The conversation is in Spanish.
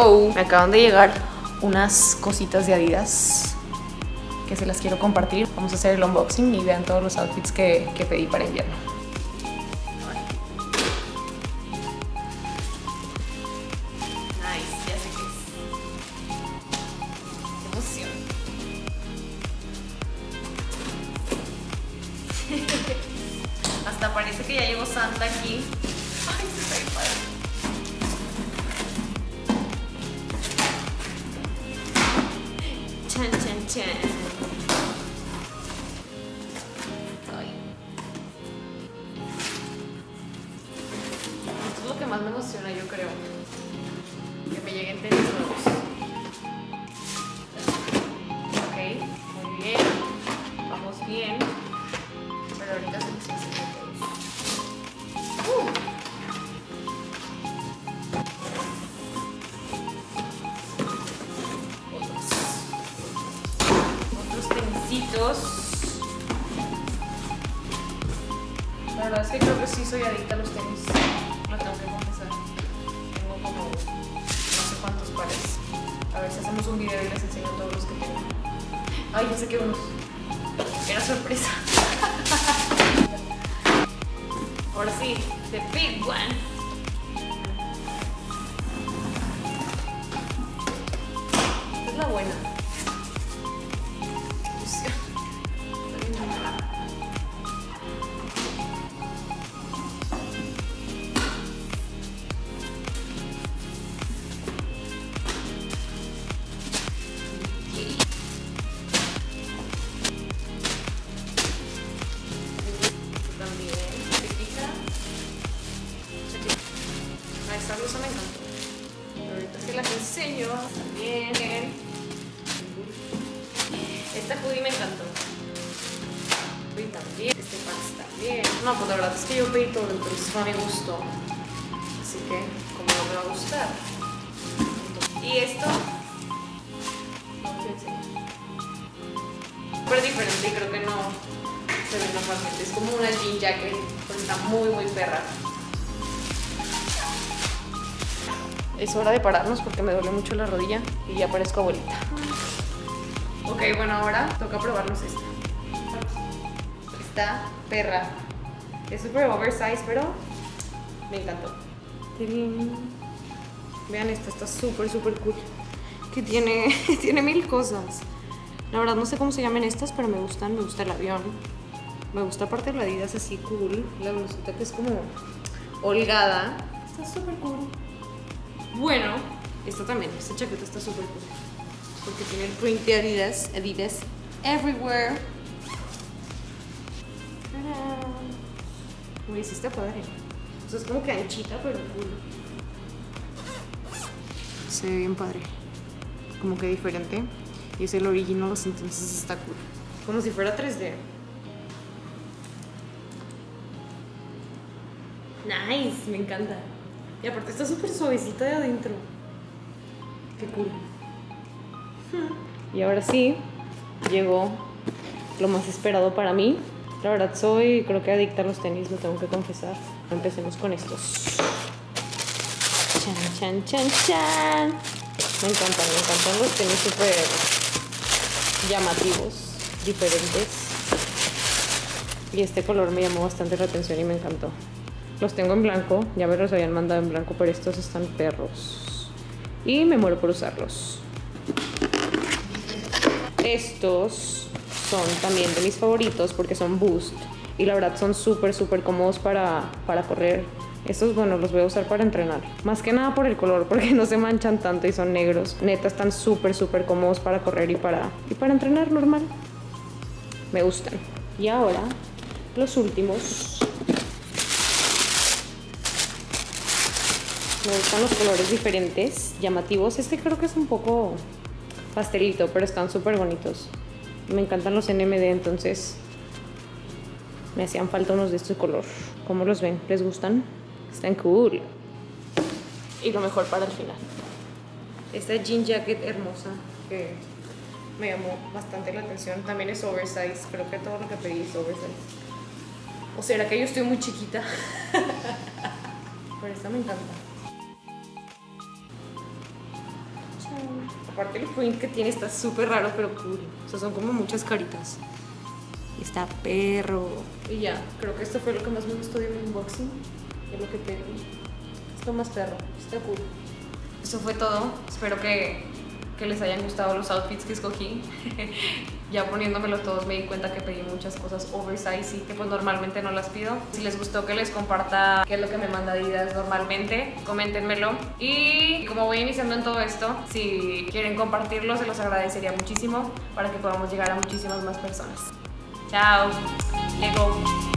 Hello, me acaban de llegar unas cositas de Adidas que se las quiero compartir. Vamos a hacer el unboxing y vean todos los outfits que pedí para invierno. Nice, ya sé qué es. Qué emoción. Hasta parece que ya llegó Santa aquí. Ay, se está bien padre. Chan, chan, chan. Ay. Esto es lo que más me emociona, yo creo. Que me lleguen tenis nuevos. Ok, muy bien. Vamos bien. Pero ahorita se les enseño todos. Otros tenisitos. La verdad es que creo que sí soy adicta a los tenis. Lo tengo que confesar. Tengo como no sé cuántos pares. A ver si hacemos un video y les enseño todos los que tengo. Ay, ya sé que unos. Era sorpresa. Ahora sí, the big one. Esta es la buena. Esta blusa me encantó. Pero ahorita sí las enseño también. Esta hoodie me encantó. Y también. Este pants también. No, pues la verdad es que yo pedí todo, entonces fue a mi gusto. Así que, como no me va a gustar. Y esto. Súper diferente y creo que no se ve normalmente. Es como una jean jacket, pero está muy, muy perra. Es hora de pararnos porque me duele mucho la rodilla y ya parezco abuelita. Ok, bueno, ahora toca probarnos esta. Esta perra. Es súper oversize, pero me encantó. Vean esta, está súper, súper cool. Que tiene mil cosas. La verdad no sé cómo se llaman estas, pero me gustan. Me gusta el avión. Me gusta aparte la Adidas así cool. La blusita que es como holgada. Está súper cool. Bueno, esta también, esta chaqueta está súper cool. Porque tiene el print de Adidas everywhere. Uy, sí está padre. O sea, es como que anchita, pero cool. Se ve bien padre. Como que diferente. Y es el original, entonces está cool. Como si fuera 3D. Nice, me encanta. Y aparte está súper suavecita de adentro. Qué cool. Y ahora sí, llegó lo más esperado para mí. La verdad soy, creo que adicta a los tenis, lo tengo que confesar. Empecemos con estos. Chan, chan, chan, chan. Me encantan los tenis súper llamativos, diferentes. Y este color me llamó bastante la atención y me encantó. Los tengo en blanco, ya me los habían mandado en blanco, pero estos están perros. Y me muero por usarlos. Estos son también de mis favoritos porque son Boost. Y la verdad son súper, súper cómodos para correr. Estos, bueno, los voy a usar para entrenar. Más que nada por el color, porque no se manchan tanto y son negros. Neta, están súper, súper cómodos para correr y para entrenar normal. Me gustan. Y ahora, los últimos. Me gustan los colores diferentes, llamativos. Este creo que es un poco pastelito, pero están súper bonitos. Me encantan los NMD, entonces me hacían falta unos de este color. ¿Cómo los ven? ¿Les gustan? Están cool. Y lo mejor para el final. Esta jean jacket hermosa que me llamó bastante la atención. También es oversize. Creo que todo lo que pedí es oversize. ¿O será que yo estoy muy chiquita? Pero esta me encanta. Aparte el print que tiene está súper raro, pero cool. O sea, son como muchas caritas. Y está perro. Y ya, creo que esto fue lo que más me gustó de mi unboxing. Es lo que tengo. Esto más perro, está cool. Eso fue todo. Espero que les hayan gustado los outfits que escogí. Ya poniéndomelos todos me di cuenta que pedí muchas cosas oversize y que pues normalmente no las pido. Si les gustó que les comparta qué es lo que me manda Adidas normalmente, coméntenmelo. Y como voy iniciando en todo esto, si quieren compartirlo se los agradecería muchísimo para que podamos llegar a muchísimas más personas. Chao, Lego.